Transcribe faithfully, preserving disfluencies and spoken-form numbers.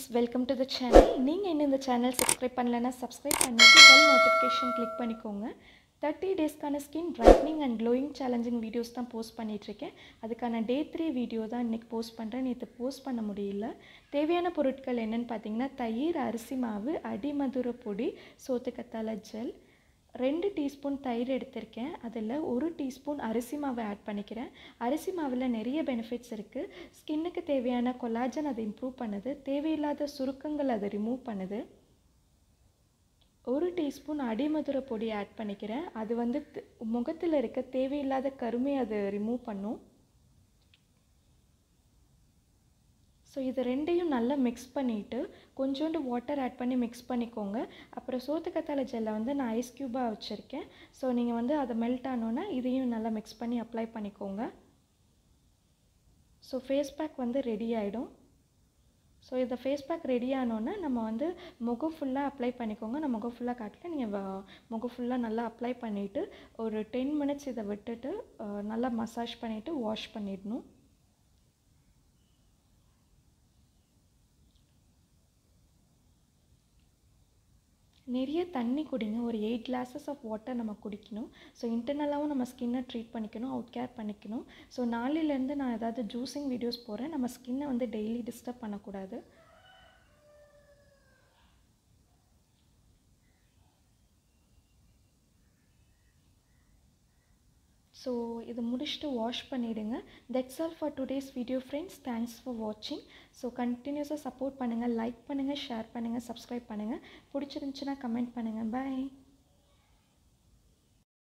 welcome to the channel. நீங்க இன்னும் இந்த channel subscribe பண்ணலனா subscribe பண்ணிட்டு bell notification click பண்ணிக்கோங்க. thirty days கான skin brightening and glowing challenging videos தான் போஸ்ட் பண்ணிட்டு இருக்கேன். அதுக்கான day three வீடியோ தான் இன்னைக்கு போஸ்ட் பண்றேன். நேத்து போஸ்ட் பண்ண முடியல. தேவையான பொருட்கள் என்னன்னு பாத்தீங்கன்னா தயிர், அரிசி மாவு, adimadhura பொடி, சோத்துக்கத்தாழை ஜெல், ரெண்டு டீஸ்பூன் தயிர் எடுத்திருக்கேன். அதில் ஒரு டீஸ்பூன் அரிசி மாவை ஆட் பண்ணிக்கிறேன். அரிசி மாவில் நிறைய பெனிஃபிட்ஸ் இருக்குது. ஸ்கின்னுக்கு தேவையான கொலாஜன் அதை இம்ப்ரூவ் பண்ணுது. தேவையில்லாத சுருக்கங்கள் அதை ரிமூவ் பண்ணுது. ஒரு டீஸ்பூன் adimadhura பொடி ஆட் பண்ணிக்கிறேன். அது வந்து முகத்தில் இருக்க தேவையில்லாத கருமை அதை ரிமூவ் பண்ணும். ஸோ இது ரெண்டையும் நல்லா மிக்ஸ் பண்ணிவிட்டு கொஞ்சோண்டு வாட்டர் ஆட் பண்ணி மிக்ஸ் பண்ணிக்கோங்க. அப்புறம் சோத்துக்கத்தாழை ஜெல்லை வந்து நான் ஐஸ் க்யூபாக வச்சுருக்கேன். ஸோ நீங்கள் வந்து அதை மெல்ட் ஆனோன்னா இதையும் நல்லா மிக்ஸ் பண்ணி அப்ளை பண்ணிக்கோங்க. ஸோ ஃபேஸ் பேக் வந்து ரெடி ஆகிடும். ஸோ இந்த ஃபேஸ் பேக் ரெடி ஆனோன்னா நம்ம வந்து முகம் ஃபுல்லாக அப்ளை பண்ணிக்கோங்க. நான் முகம் ஃபுல்லாக காட்டல, நீங்கள் முகம் ஃபுல்லாக நல்லா அப்ளை பண்ணிவிட்டு ஒரு டென் மினிட்ஸ் இதை விட்டுட்டு நல்லா மசாஜ் பண்ணிவிட்டு வாஷ் பண்ணிடணும். நிறைய தண்ணி குடிங்க. ஒரு எயிட் கிளாஸஸ் ஆஃப் வாட்டர் நம்ம குடிக்கணும். ஸோ இன்டர்னலாகவும் நம்ம ஸ்கின்னை ட்ரீட் பண்ணிக்கணும், அவுட் கேர் பண்ணிக்கணும். ஸோ நாளையிலேருந்து நான் ஏதாவது ஜூஸிங் வீடியோஸ் போகிறேன். நம்ம ஸ்கின்னை வந்து டெய்லி டிஸ்டர்ப் பண்ணக்கூடாது. ஸோ இது முடிச்சுட்டு வாஷ் பண்ணிவிடுங்க. That's all for today's video friends. Thanks for வாட்சிங். ஸோ கண்டினியூஸாக சப்போர்ட் பண்ணுங்கள், லைக் பண்ணுங்கள், ஷேர் பண்ணுங்கள், சப்ஸ்கிரைப் பண்ணுங்கள். பிடிச்சிருந்துச்சுன்னா கமெண்ட் பண்ணுங்கள். பாய்.